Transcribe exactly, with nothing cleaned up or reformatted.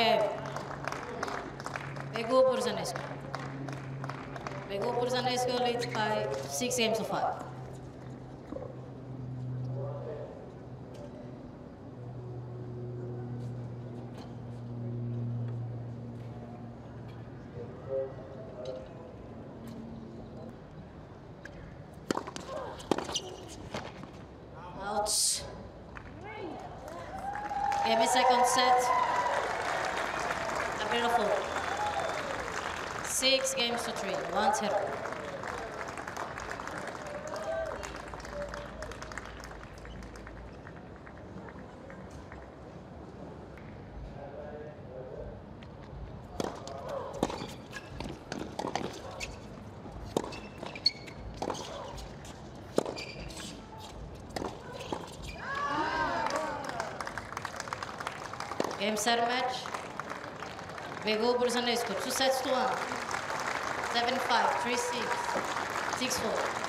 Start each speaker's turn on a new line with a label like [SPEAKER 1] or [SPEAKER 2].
[SPEAKER 1] game. Begu Buzarnescu. Begu Buzarnescu leads by six games to five. Ouch. Game is second set. Cabrera four. Six games to three. One zero. Game set match. Begu Buzarnescu, two sets to one. seven five, three six, six four.